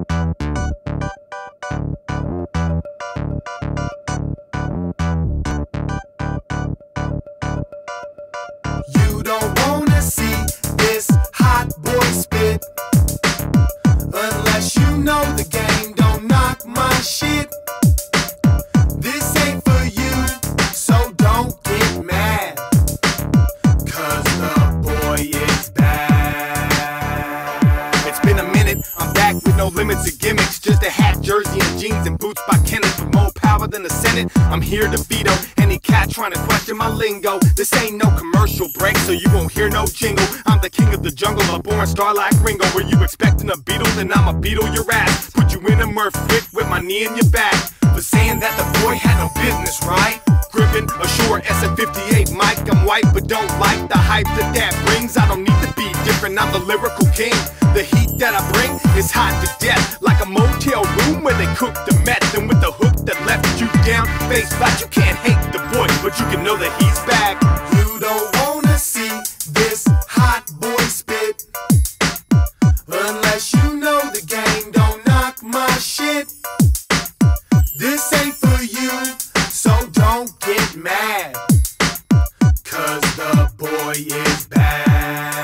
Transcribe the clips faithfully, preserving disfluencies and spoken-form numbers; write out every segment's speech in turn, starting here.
You don't wanna see this hot boy spit unless you know the game. Don't knock my shit. This ain't for you, so don't get mad, cause the boy is back. It's been a minute, I'm back with no limits or gimmicks. Just a hat, jersey, and jeans and boots by Kenneth. With more power than the Senate, I'm here to veto any cat trying to question my lingo. This ain't no commercial break, so you won't hear no jingle. I'm the king of the jungle, a born star like Ringo. Were you expecting a beetle? Then I'ma beetle your ass. Put you in a Murph fit with my knee in your back. For saying that the boy had no business, right? Gripping a short S M fifty-eight mic. I'm white but don't like the hype that that brings. I don't need to be different, I'm the lyrical king. The heat that I bring is hot to death, like a motel room where they cook the meth. And with the hook that left you down, face flat, you can't hate the boy, but you can know that he's back. You don't wanna see this hot boy spit unless you know the game. Don't knock my shit. This ain't for you, so don't get mad, cause the boy is back.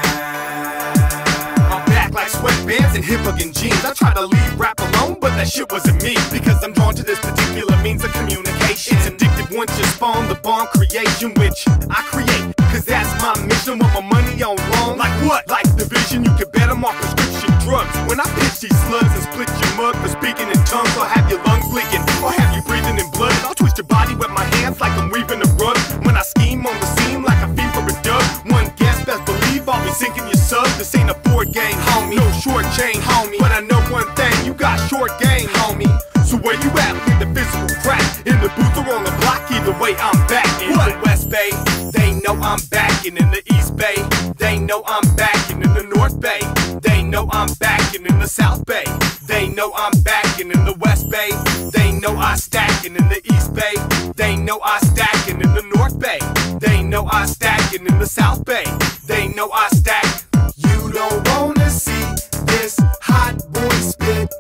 I'm back like sweatbands and hip-hugging jeans. I tried to leave rap alone, but that shit wasn't me, because I'm drawn to this particular means of communication. It's addictive once you spawn the bomb creation, which I create, cause that's my mission. Want my money on loan? Like what? Like division, you can bet I'm off prescription drugs. When I pitch these slugs and split your mug for speaking in tongues, I'll have your lungs leaking, or have you breathing in blood. I'll twist your body with my hands like I'm weaving a rug. When I scheme on the seam like a fiend for a dub. One guess, best believe I'll be sinking your sub. This ain't a board game, homie, no short chain, homie. But I know one thing, you got short game, homie. So where you at with the physical crack? In the booth or on the block, either way I'm back. In what? The West Bay, they know I'm back. And in the East Bay, they know I'm back. And in the North Bay, they know I'm back. And in the South Bay, they know I'm back. And in the West Bay, they know I stack. And in the East Bay, they know I stack. And in the North Bay, they know I stack. And in the South Bay, they know I stack. You don't wanna see this hot boy spit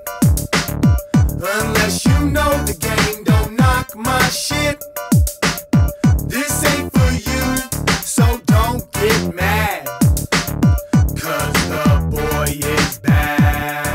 unless you know the game. Don't knock my shit. This ain't for you, so don't get mad, cause the boy is back.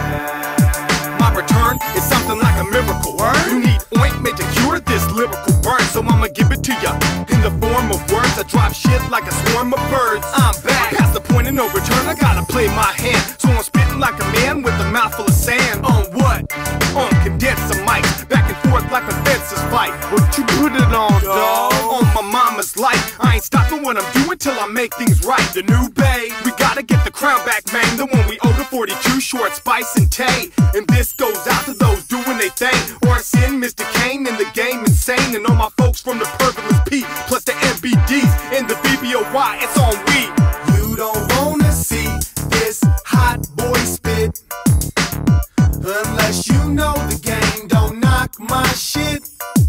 My return is something like a miracle. You need ointment to cure this lyrical burn, so I'ma give it to ya in the form of words. I drop shit like a swarm of birds. I'm back, past the point of no return. I gotta play my hand, so I'm spitting like a man with a mouthful of sand. On what? On condenser mics, back and forth like a fences fight. What you put it on, dawg? On my mama's life, I ain't stopping what I'm doing till I make things right. The new bay, we gotta get the crown back, man. The one we owe to forty-two, short, spice, and tay. And this goes out to those doing they thing, or sin, Mister Kane in the game insane. And all my folks from the Purple P, plus the M B Ds and the B B O Y, it's on we. You don't wanna see this hot boy spit unless you know the game. Don't knock my shit.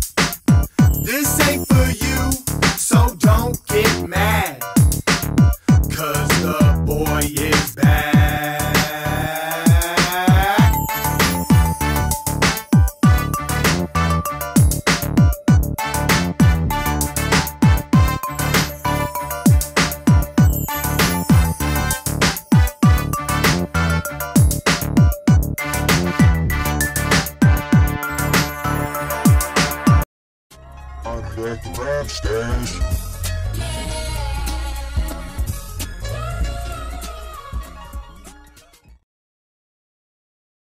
This ain't for you, so don't get mad, cause the boy is back. I'm the TheRapStash.